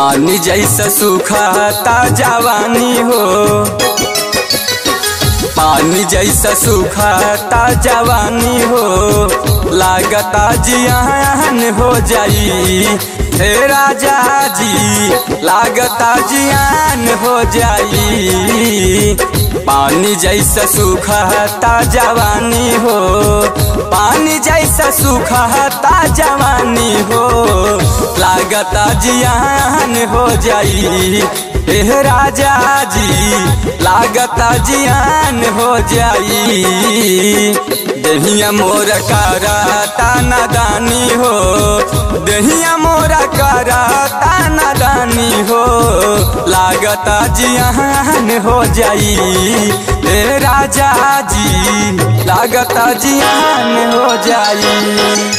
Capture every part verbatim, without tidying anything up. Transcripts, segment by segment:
पानी जैसा सूखाता जवानी हो, पानी जैसा सूखाता जवानी हो, लागता जियान हो जाई हे राजा जी, लागता जियान हो जाई। पानी जैसा सूखाता जवानी हो, पानी जैसा सूखाता जवानी हो, लागता जियान हो जाई हे राजा जी, लागता जियान हो जाई। दहिया मोरा कराता नादानी हो, दहिया मोरा कराता नादानी हो, लागता जियान हो जाई हे राजा जी, लागता जियान हो जाई।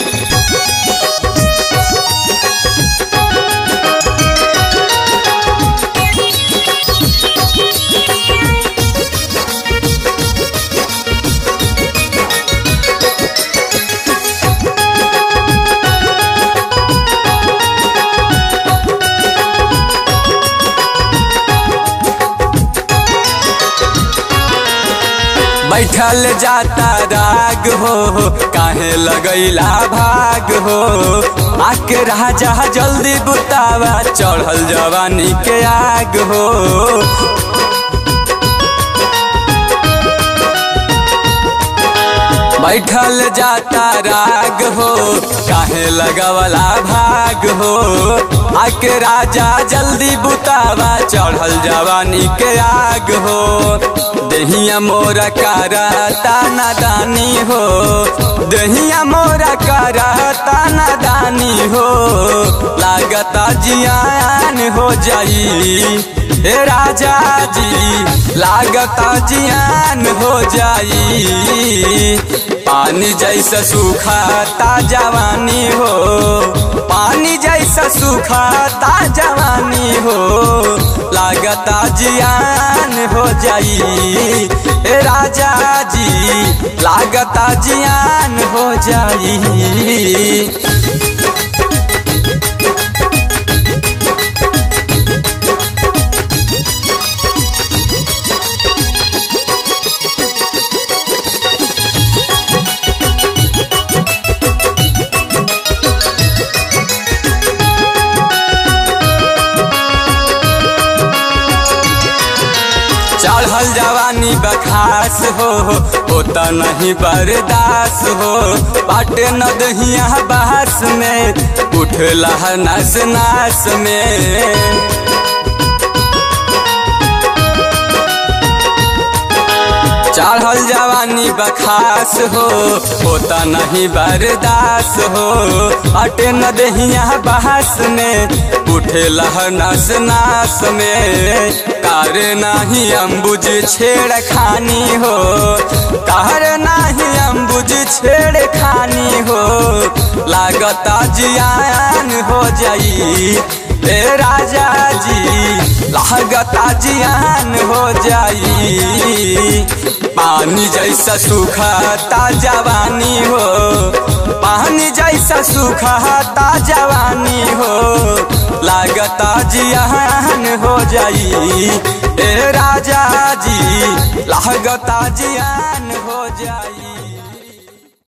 बैठल जाता राग हो, काहे लगैला भाग हो, आके राजा जल्दी बुतावा, चढ़ल जवानी के आग हो। बैठल जाता राग हो, काहे लगवला भाग हो, आके राजा जल्दी बुतावा, चढ़ल जवानी के आग हो। दहिया मोरा कराता नादानी हो, दहिया मोरा कराता नादानी हो, लागता जियान हो जाई हे राजा जी, लागता जियान हो जाई। पानी जैसा सूखाता जवानी हो, पानी जैसा सूखाता जवानी हो, लागता जियान हो जाई हे राजा जी, लागता जियान हो जाई। चढ़ल जवानी बखास हो, होता नहीं बर्दास हो, बाटे न दहिया बहस में, उठला नस नास में। चढ़ल जवानी बखास हो, होता नहीं बर्दास हो, अटे न दहिया बहस में, उठे नस नास में। कार नहीं अम्बुज छेड़ खानी हो, कार नहीं अम्बुज छेड़ खानी हो, लागता जियान हो जाई ए राजा जी, लागता जियान हो जाई। पानी जैसा सूखाता जवानी हो, पानी जैसा सूखाता जवानी हो, लागता जियान हो जाई ए राजा जी, लागता जियान हो जाई।